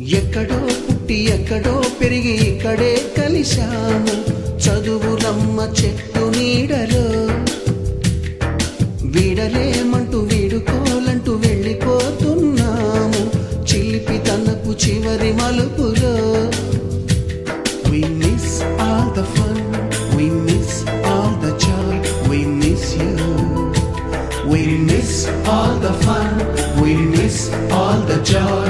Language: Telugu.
ఎక్కడో పుట్టి ఎక్కడో పెరిగి ఇక్కడే కలిశాము చదువులమ్మ చెట్టు నీడలో వీడలేమంటూ వీడుకోలంటూ వెళ్ళిపోతున్నాము చిలిపి తనకు చివరి మలుపులో We miss all the fun, we miss all the joy, we miss you. We miss all the fun, we miss all the joy.